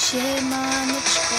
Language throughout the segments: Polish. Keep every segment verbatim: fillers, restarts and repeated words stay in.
Siemaneczko.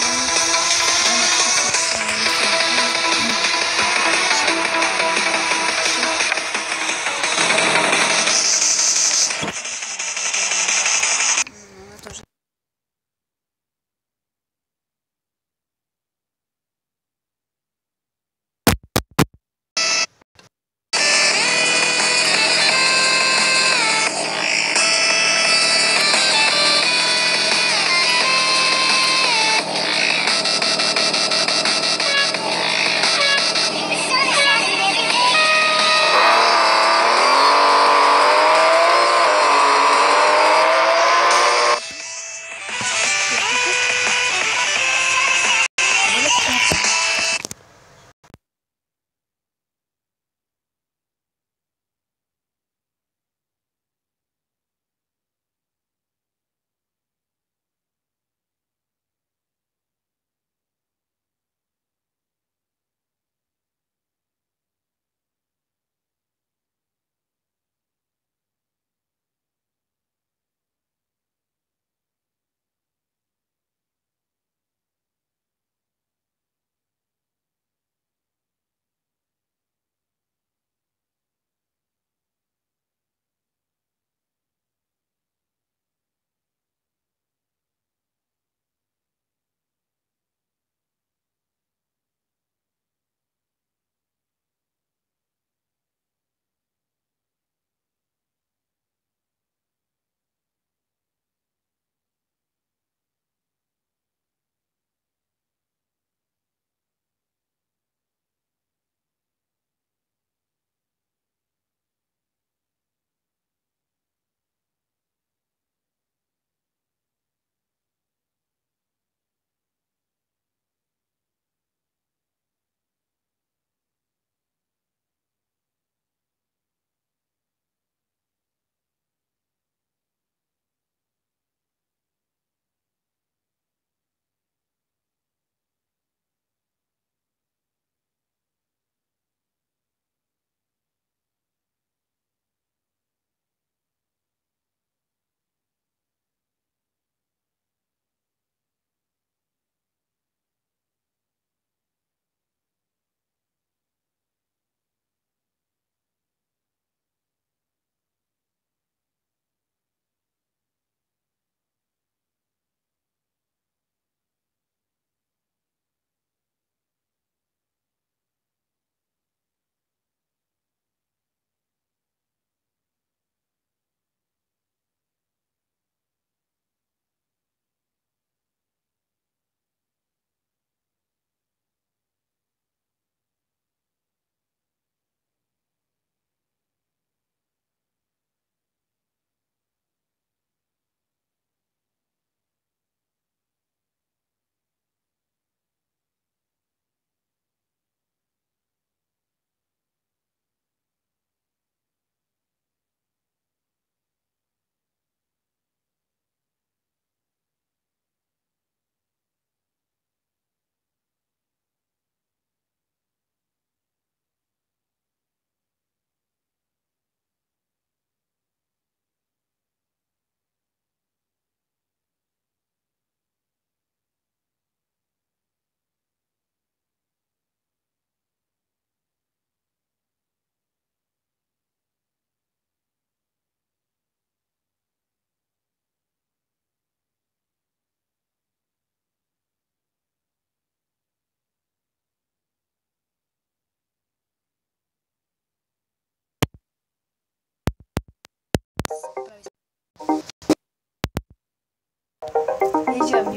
Jedziemy.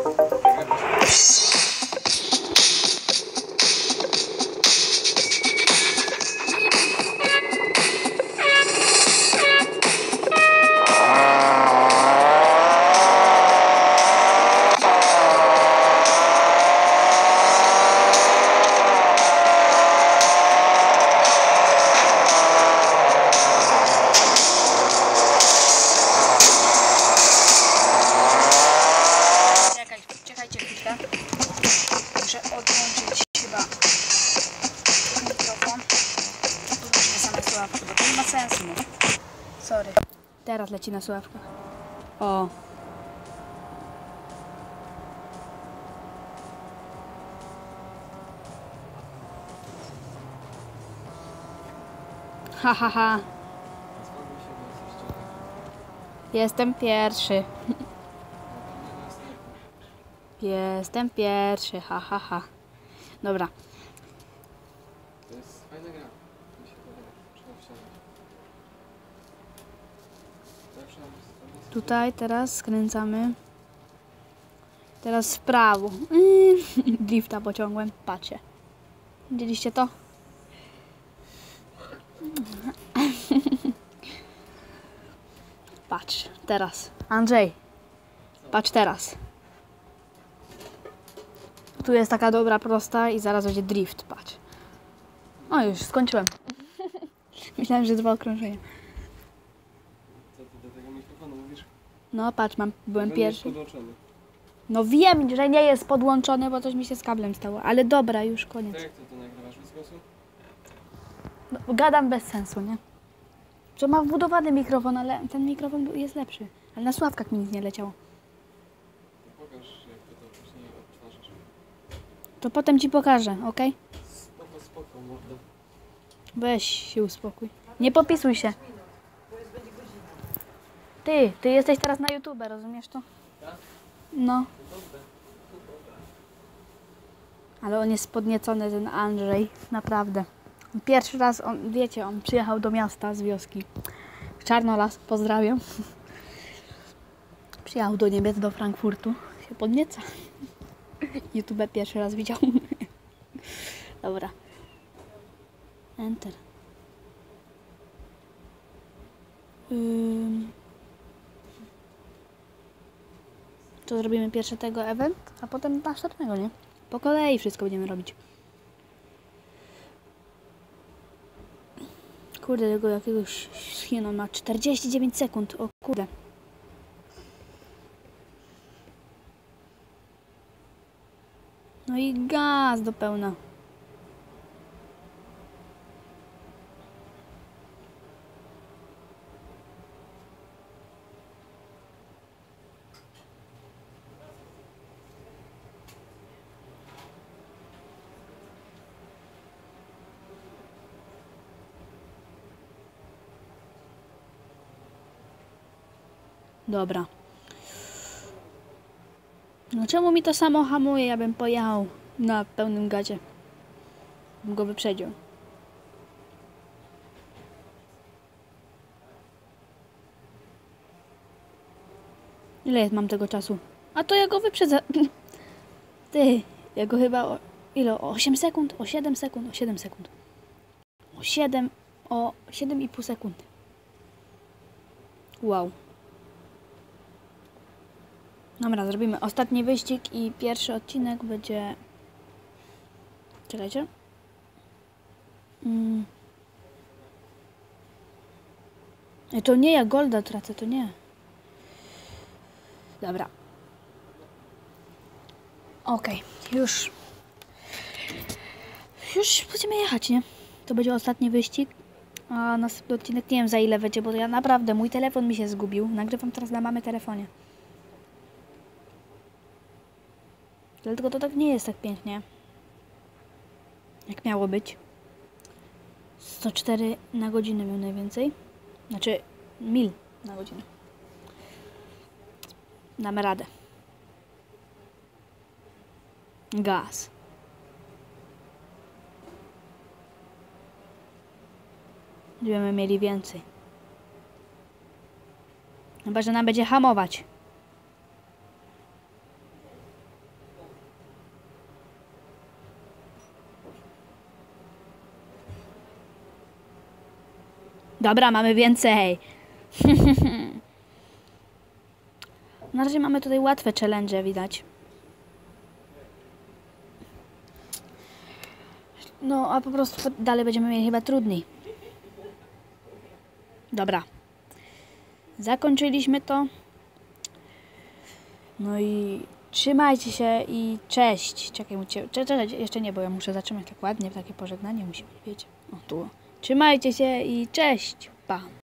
Muszę odłączyć chyba mikrofon. Podłączymy same słuchawki, bo to nie ma sensu. No. Sorry. Teraz leci na słuchawkach. O. Ha, ha, ha. Skąd mi się jesteście? Jestem pierwszy. Ja to nie następny. Jestem pierwszy, ha, ha, ha. Dobra. To jest fajna gra. Mi się podoba. Trzeba wsiadać. Zawsze mam stanowisko. Tutaj teraz skręcamy. Teraz w prawo. Yy, drifta pociągłem. Patrzcie. Widzieliście to? Patrz, teraz. Andrzej. Patrz teraz. Tu jest taka dobra prosta i zaraz będzie drift. Patrz. O, już skończyłem. Myślałem, że dwa okrążenia. Co ty do tego mikrofonu mówisz? No patrz, mam, byłem Ten jest pierwszy. podłączony. No wiem, że nie jest podłączony, bo coś mi się z kablem stało. Ale dobra, już koniec. To jak ty to nagrywasz? Bez głosu? No, gadam bez sensu, nie? Że ma wbudowany mikrofon, ale ten mikrofon jest lepszy. Ale na słuchawkach mi nic nie leciało. To pokaż, jak ty to później odtwarzasz. To potem ci pokażę, ok? Spoko, spoko, mordo. Weź się uspokój. Nie popisuj się. Ty, ty jesteś teraz na YouTube, rozumiesz to? Tak? No. To dobre. To dobre. Ale on jest podniecony, ten Andrzej. Naprawdę. Pierwszy raz, on, wiecie, on przyjechał do miasta z wioski. Czarnolas, pozdrawiam. Przyjechał do Niemiec, do Frankfurtu. Się podnieca. YouTube pierwszy raz widział. Dobra. Enter. Ym. To zrobimy pierwsze tego event, a potem następnego, nie? Po kolei wszystko będziemy robić. Kurde, tego jakiegoś Chino ma czterdzieści dziewięć sekund. O kurde. No i gaz do pełna. Dobra. No czemu mi to samo hamuje? Ja bym pojechał na pełnym gazie. Bym go wyprzedził. Ile jest mam tego czasu? A to ja go wyprzedzę. Ty, ja go chyba o... Ile? O osiem sekund? O siedem sekund? O siedem sekund. O siedem... O siedem i pół sekund. Wow. Dobra, zrobimy ostatni wyścig i pierwszy odcinek będzie... Czekajcie. Mm. I to nie, ja golda tracę, to nie. Dobra. Okej, okay, już. Już będziemy jechać, nie? To będzie ostatni wyścig. A następny odcinek nie wiem za ile będzie, bo ja naprawdę, mój telefon mi się zgubił. Nagrywam teraz na mamy telefonie. Dlatego to tak nie jest tak pięknie, jak miało być. sto cztery na godzinę miał najwięcej. Znaczy mil na godzinę. Damy radę. Gaz. Będziemy mieli więcej. Chyba że nam będzie hamować. Dobra, mamy więcej. Na razie mamy tutaj łatwe challenge, widać. No, a po prostu dalej będziemy mieli chyba trudniej. Dobra. Zakończyliśmy to. No i trzymajcie się i cześć. Czekaj, mucie... Czekaj, jeszcze nie, bo ja muszę zatrzymać tak ładnie, takie pożegnanie musi być, wiecie. O, tu. Trzymajcie się i cześć. Pa.